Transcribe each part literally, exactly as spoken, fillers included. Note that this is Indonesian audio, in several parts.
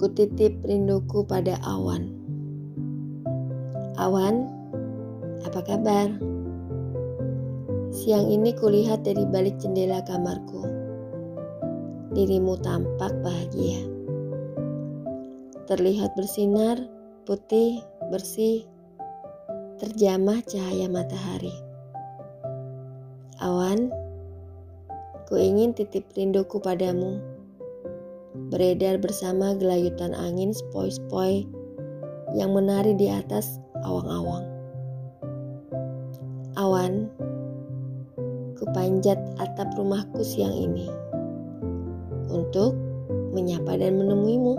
Kutitip rinduku pada awan. Awan, apa kabar? Siang ini kulihat dari balik jendela kamarku. Dirimu tampak bahagia. Terlihat bersinar, putih, bersih, terjamah cahaya matahari. Awan, ku ingin titip rinduku padamu. Beredar bersama gelayutan angin sepoi-sepoi yang menari di atas awang-awang. Awan, ku panjat atap rumahku siang ini untuk menyapa dan menemuimu.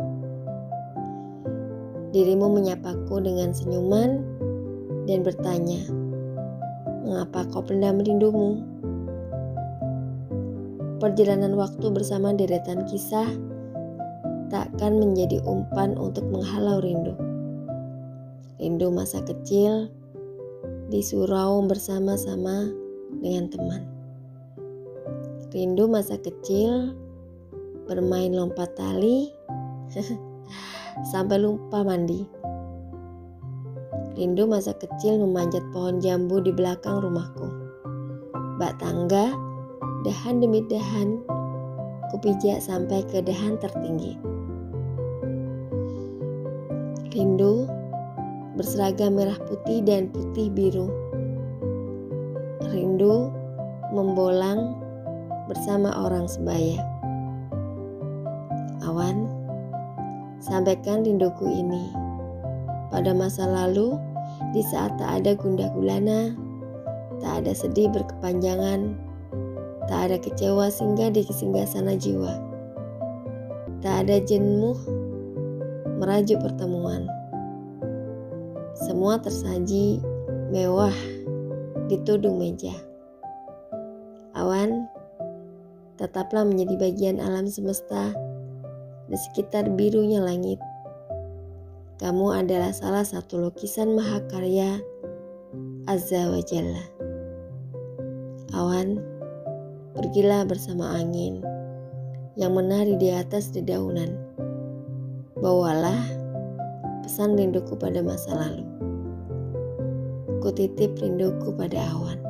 Dirimu menyapaku dengan senyuman dan bertanya, mengapa kau pendam rindumu? Perjalanan waktu bersama deretan kisah takkan menjadi umpan untuk menghalau rindu. Rindu masa kecil di surau bersama-sama dengan teman. Rindu masa kecil bermain lompat tali sampai lupa mandi. Rindu masa kecil memanjat pohon jambu di belakang rumahku. Bak tangga, dahan demi dahan, kupijak sampai ke dahan tertinggi. Rindu berseragam merah putih dan putih biru. Rindu membolang bersama orang sebaya. Awan, sampaikan rinduku ini pada masa lalu, di saat tak ada gundah gulana, tak ada sedih berkepanjangan, tak ada kecewa singgah di singgasana jiwa, tak ada jenuh merajuk pertemuan. Semua tersaji mewah di tudung meja. Awan, tetaplah menjadi bagian alam semesta di sekitar birunya langit. Kamu adalah salah satu lukisan mahakarya Azza wa Jalla. Awan, pergilah bersama angin yang menari di atas dedaunan. Bawalah pesan rinduku pada masa lalu. Kutitip rinduku pada awan.